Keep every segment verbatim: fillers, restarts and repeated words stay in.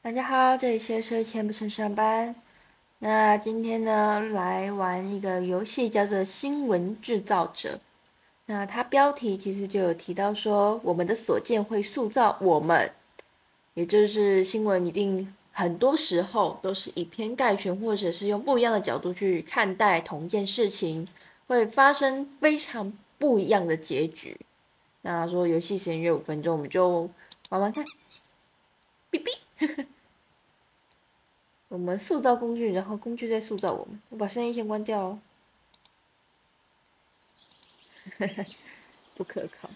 大家好，这里是睡前不想上班。那今天呢，来玩一个游戏，叫做新闻制造者。那它标题其实就有提到说，我们的所见会塑造我们，也就是新闻一定很多时候都是以偏概全，或者是用不一样的角度去看待同一件事情，会发生非常不一样的结局。那说游戏时间约五分钟，我们就玩玩看。哔哔。我们塑造工具，然后工具再塑造我们。我把声音先关掉哦，不可靠。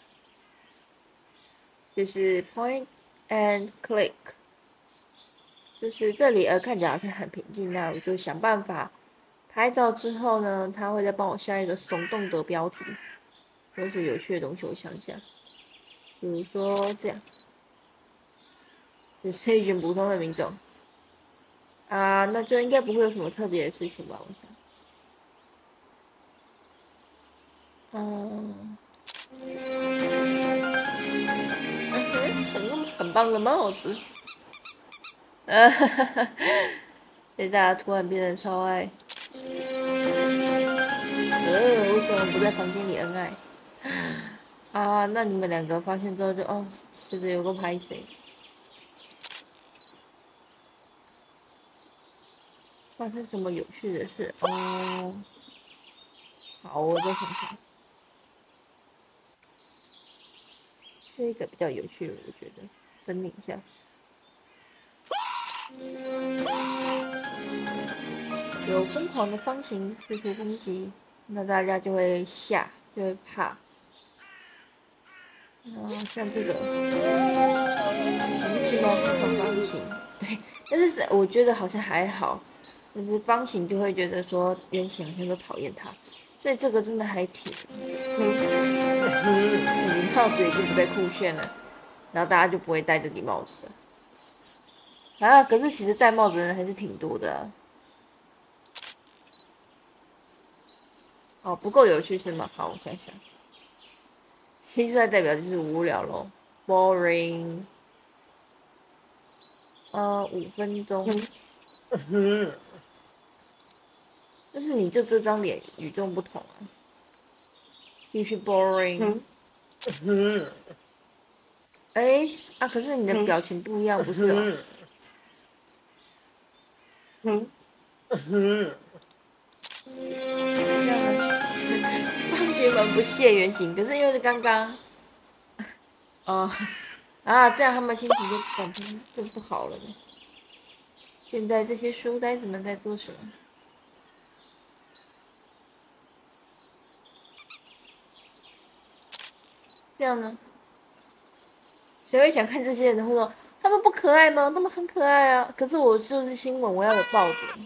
就是 point and click，就是这里呃看起来好像很平静，那我就想办法拍照之后呢，他会再帮我下一个耸动的标题，或是有趣的东西。我想想，比如说这样，只是一群普通的民众啊，那就应该不会有什么特别的事情吧？我想，嗯，嗯哼，很很棒的帽子。呃，现在大家突然变得超爱，呃，为什么不在房间里恩爱？啊，那你们两个发现之后就哦，就是有个拍谁，发生什么有趣的事？哦，好，我再想想，这个比较有趣，我觉得，等你一下，有疯狂的方形四处攻击，那大家就会吓，就会怕。啊，像这个神奇猫看看方形，对，但是我觉得好像还好，但是方形就会觉得说圆形好像都讨厌它，所以这个真的还挺，你帽子已经不再酷炫了，然后大家就不会戴这顶帽子了。啊，可是其实戴帽子的人还是挺多的啊。哦，不够有趣是吗？好，我想想，其实在代表就是无聊咯 boring。呃，五分钟，就是你就这张脸与众不同啊。继续 boring。哎啊，可是你的表情不一样，不是哦？这样呢？方形门不屑圆形，可是因为是刚刚，哦啊，这样他们心情就感情就不好了呢。现在这些书呆子们在做什么？这样呢？谁会想看这些人会说他们不可爱吗？他们很可爱啊！可是我就是新闻，我要有爆点，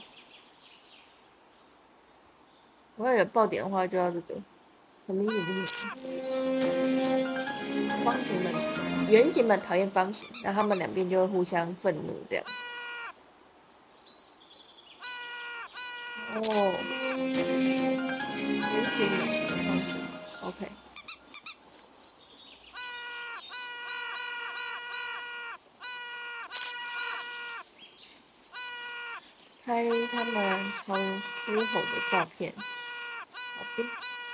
我要有爆点的话就要这个，很明显就是方形们、圆形们讨厌方形，那他们两边就会互相愤怒这样。哦，圆形们方形，OK。拍他们超人嘶吼的照片，好的。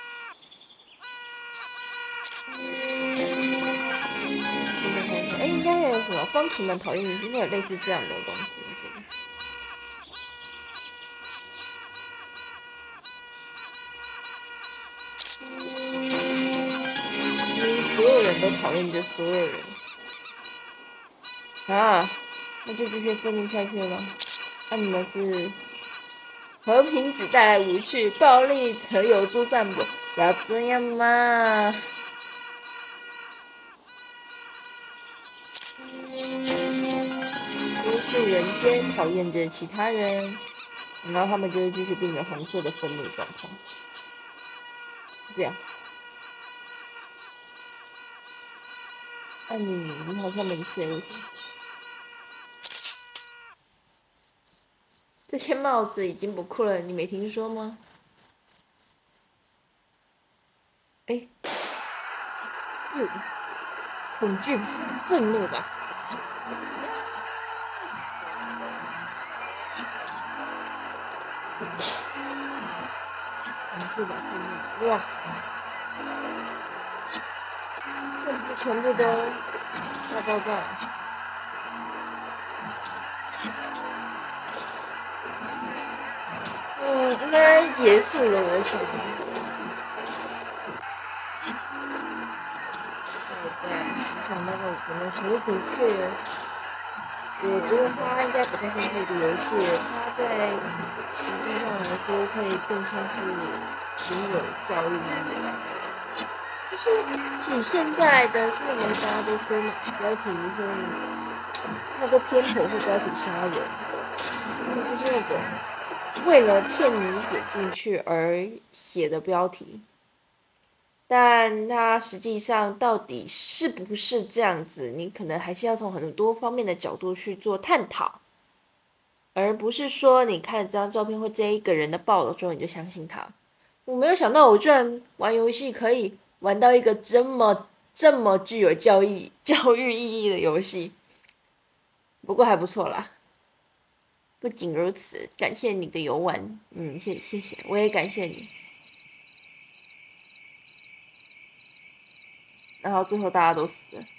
现在看一下，哎，应该还有什么方形们讨厌你，应该有类似这样的东西，我觉得。其实所有人都讨厌着所有人啊，那就继续愤怒下去了吗？那你们是和平只带来无趣，暴力则有助散播，不要这样嘛！都是人间讨厌着其他人，然后他们就会继续变成红色的愤怒状态，是这样。那你你好像没事，为什么？这些帽子已经不酷了，你没听说吗？哎，恐惧吧，愤怒吧。 全部把后面哇，这不全部都大爆炸？嗯，应该结束了，我想。对，在时长大概五分钟，可是的确，我觉得它应该不太像是一个游戏，它在实际上来说会更像是挺有教育意义的感觉。就是其实现在的新闻媒体大家都说嘛，标题会太过偏颇或标题杀人，嗯，就是那种为了骗你点进去而写的标题。但它实际上到底是不是这样子，你可能还是要从很多方面的角度去做探讨，而不是说你看了这张照片或这一个人的报道之后你就相信他。我没有想到我居然玩游戏可以玩到一个这么这么具有教育教育意义的游戏，不过还不错啦。不仅如此，感谢你的游玩，嗯，谢谢谢，我也感谢你。然后最后大家都死了。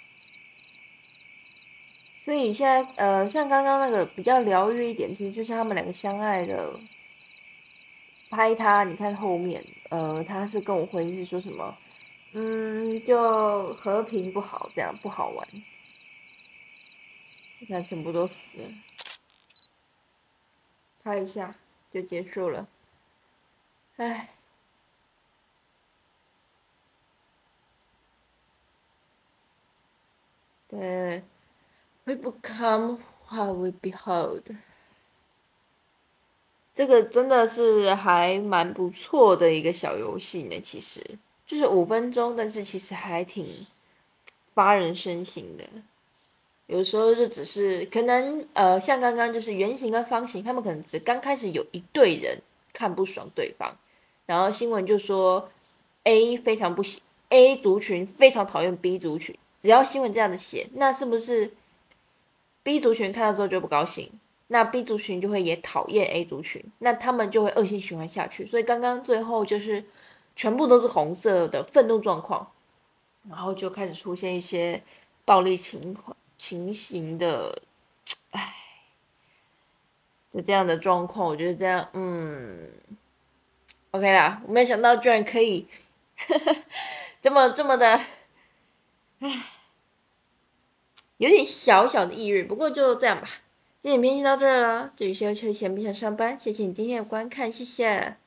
所以现在，呃，像刚刚那个比较疗愈一点，其实就是他们两个相爱的拍他。你看后面，呃，他是跟我回应是说什么？嗯，就和平不好，这样不好玩。你看全部都死了，拍一下就结束了。唉，对，We become what we behold。这个真的是还蛮不错的一个小游戏呢，其实就是五分钟，但是其实还挺发人深省的。有时候就只是可能呃，像刚刚就是圆形跟方形，他们可能只刚开始有一队人看不爽对方，然后新闻就说 A 非常不喜 A 族群非常讨厌 B 族群，只要新闻这样子写，那是不是 B 族群看到之后就不高兴？那 B 族群就会也讨厌 A 族群，那他们就会恶性循环下去。所以刚刚最后就是全部都是红色的愤怒状况，然后就开始出现一些暴力情况情形的，唉，的这样的状况，我觉得这样，嗯，OK 啦，我没有想到居然可以这么这么的，唉，有点小小的抑郁，不过就这样吧。今天影片先到这儿了，至于休息前不想上班，谢谢你今天的观看，谢谢。